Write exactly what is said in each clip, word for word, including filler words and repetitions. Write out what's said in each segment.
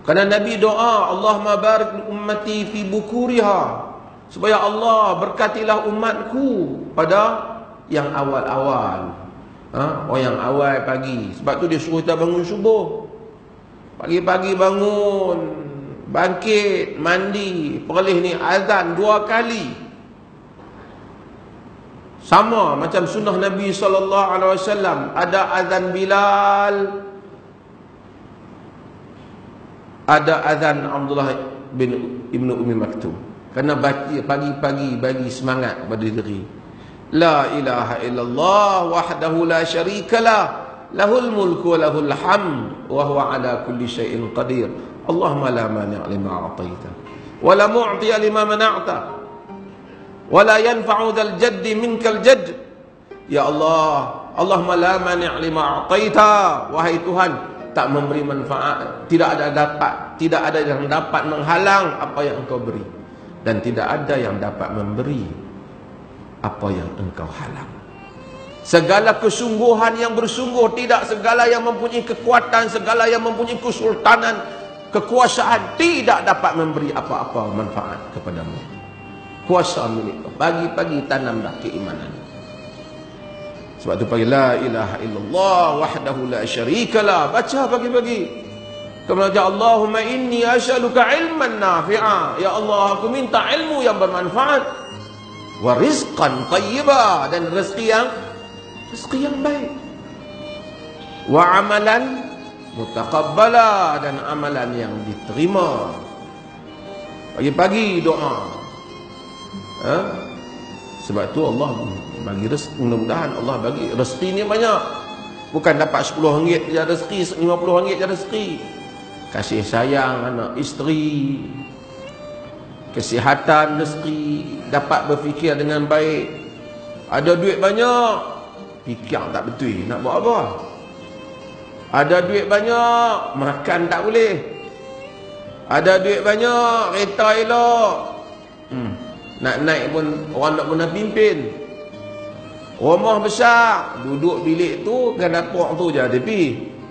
Kerana Nabi doa, Allahumma barik li ummati fi bukuriha, supaya Allah berkatilah umatku pada yang awal-awal. Ha? Oh, yang awal pagi. Sebab tu dia suruh kita bangun subuh. Pagi-pagi bangun, bangkit, mandi, perlih ni azan dua kali. Sama macam sunnah Nabi sallallahu alaihi wasallam, ada azan Bilal, ada azan Abdullah bin Ibnu Ummi Maktum. Kerana pagi-pagi bagi semangat pada diri. La ilaha illallah wahdahu la syarikalah, lahul mulku wa lahul hamd wa huwa ala kulli syai'in qadir. Allahumma la mani' lima a'taita wa la mu'ti lima mana'ta wa la yanfa'u dzal jaddi minkal jadd. Ya Allah, Allahumma la mani' lima a'taita, wahai Tuhan, tak memberi manfaat, tidak ada dapat, tidak ada yang dapat menghalang apa yang Engkau beri, dan tidak ada yang dapat memberi apa yang Engkau halang. Segala kesungguhan yang bersungguh, tidak segala yang mempunyai kekuatan, segala yang mempunyai kesultanan, kekuasaan, tidak dapat memberi apa-apa manfaat kepadamu. Kuasa milik Kau. Pagi-pagi tanamlah keimanan. Sebab tu pagi la ilaha illallah wahdahu la syarikalah. Baca pagi-pagi. Kemudian Allahumma inni as'aluka ilman nafi'a. Ya Allah, aku minta ilmu yang bermanfaat. Wa rizqan tayyiba, dan rezeki yang rezeki yang baik. Wa amalan mutaqabbala, dan amalan yang diterima. Pagi-pagi doa. Ha? Sebab tu Allah bagi rezeki, mudah-mudahan Allah bagi rezeki ni banyak. Bukan dapat sepuluh ringgit je rezeki, lima puluh ringgit je rezeki. Kasih sayang anak isteri, kesihatan rezeki, dapat berfikir dengan baik. Ada duit banyak, fikir tak betul nak buat apa. Ada duit banyak, makan tak boleh. Ada duit banyak, kereta elok, hmm. nak naik pun orang nak guna pimpin. Rumah besar, duduk bilik tu kan dapur tu je tepi.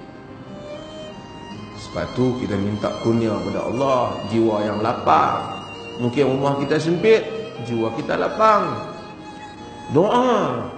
Sebab tu kita minta kurnia kepada Allah jiwa yang lapang. Mungkin rumah kita sempit, jiwa kita lapang. Doa.